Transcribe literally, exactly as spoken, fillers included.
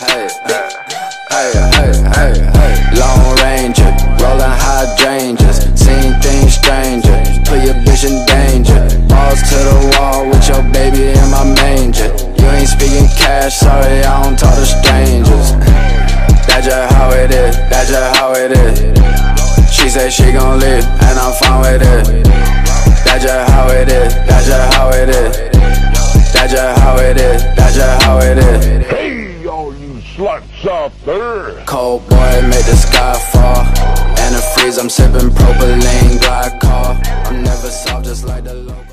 Hey, hey, hey, hey, hey. Lone Ranger, rolling hydrangeas, seen things stranger. Put your bitch in danger. Balls to the wall with your baby in my manger. You ain't speaking cash, sorry, I don't talk to strangers. That's just how it is, that's just how it is. She say she gon' leave, and I'm fine with it. That's just how it is, that's just how it is. That's just how it is, that's just how it is. Hey, all you sluts out there. Cold boy made the sky fall. And a freeze, I'm sipping propylene glycol. I'm never soft, just like the local.